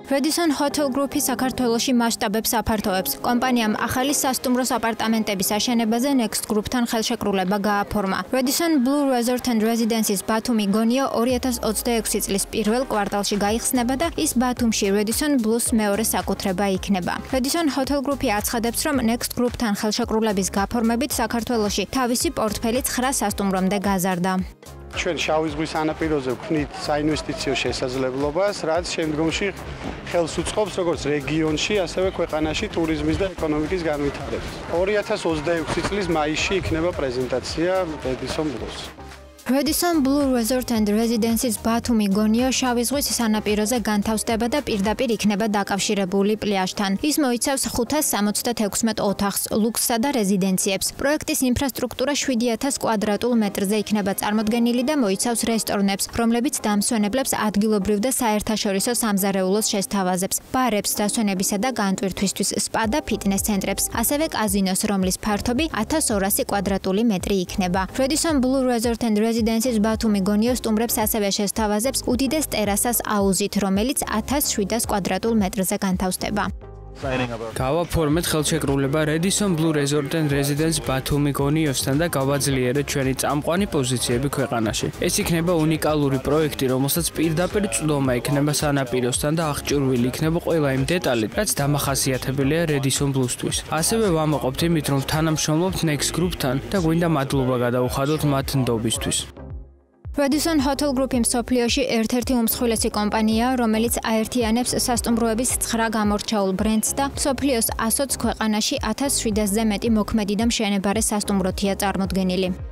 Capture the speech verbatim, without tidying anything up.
Radisson Hotel Group-ის საქართველოში მასშტაბებს აფართოებს. კომპანიამ ახალი სასტუმროს აპარტამენტების აშენებაზე Next Group-თან ხელშეკრულება გააფორმა. Radisson Blu-სთვის Batumi Gonio ორი ათას ოცდაექვსი წლის პირველ კვარტალში გაიხსნება და ის Batumში Radisson Blu-ს მეორე საკუთრება იქნება. Radisson Hotel Group-ი აცხადებს, რომ Next Group-თან ხელშეკრულების გაფორმებით საქართველოში თავისი პორტფელი ცხრა სასტუმრომდე გაზარდა. ჩვენ შავი ზღვის ანაპიროზე ვქნით საინვესტიციო შესაძლებლობას, რაც შემდგომში ხელს უწყობს როგორც რეგიონში, ასევე ქვეყანაში ტურიზმის და ეკონომიკის განვითარებას. ორი ათას ოცდაექვსი წლის მაისში იქნება პრეზენტაცია Radisson Blu-ს. Radisson Blu-სთვის Batumi Gonio შავი ზღვის სანაპიროზე განთავსდება და პირდაპირ იქნება დაკავშირებული პლაჟთან. ის მოიცავს ხუთას სამოცდათექვსმეტ ოთახს, ლუქსსა და რეზიდენციებს. პროექტის ინფრასტრუქტურა შვიდი ათას კვადრატულ მეტრზე იქნება წარმოდგენილი და მოიცავს რესტორნებს, რომლებიც დამსვენებლებს ადგილობრივ და საერთაშორისო სამზარეულოს შესთავაზებს, ბარებს, დასვენებისა და განტვირთვისთვის, სპა და ფიტნეს ცენტრებს, ასევე კაზინოს, რომლის ფართობი ათას ორასი კვადრატული მეტრი იქნება. Radisson Blu-სთვის Batumi Gonio სტუმრებს ასევე შესთავაზებს უდიდეს ტერასას აუზით, რომელიც ათას შვიდას კვადრატულ მეტრზე განთავსდება. გავაფორმეთ ხელშეკრულება Radisson Blu-სთვის Batumi Gonio-სთან და გავაძლიერეთ ჩვენი წამყვანი პოზიციები ქვეყანაში. ეს იქნება უნიკალური პროექტი, რომელსაც პირდაპირ წვდომა იქნება სანაპიროსთან და აღჭურვილი იქნება ყველა იმ დეტალი, რაც დამახასიათებელია Radisson Blu-სთვის. ასევე ვამაყობთ იმით, რომ თანამშრომლობთ Next Group-თან და გვინდა მადლობა გადაუხადოთ მათ ნდობისთვის. Radisson Hotel Group-ი მსოფლიოში ერთ-ერთი უმსხვილესი კომპანია, რომელიც აერთიანებს სასტუმროების ცხრა გამორჩეულ ბრენდს და მსოფლიოს ას ოც ქვეყანაში ათას შვიდასზე მეტი მოქმედი და მშენებარე სასტუმროთია წარმოდგენილი.